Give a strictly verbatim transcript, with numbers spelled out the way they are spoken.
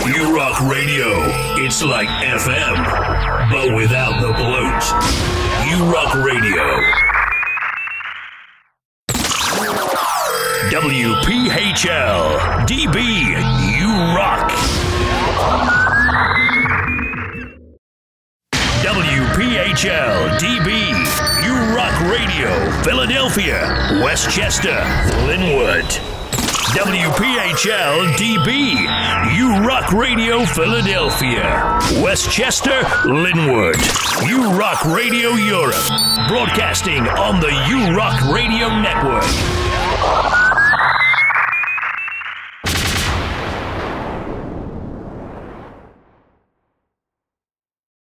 Urock Radio. It's like F M, but without the bloat. Urock Radio. W P H L D B Urock. W P H L D B Urock Radio, Philadelphia, Westchester, Linwood. W P H L D B Urock Radio, Philadelphia, Westchester, Linwood. Urock Radio Europe, broadcasting on the Urock Radio Network.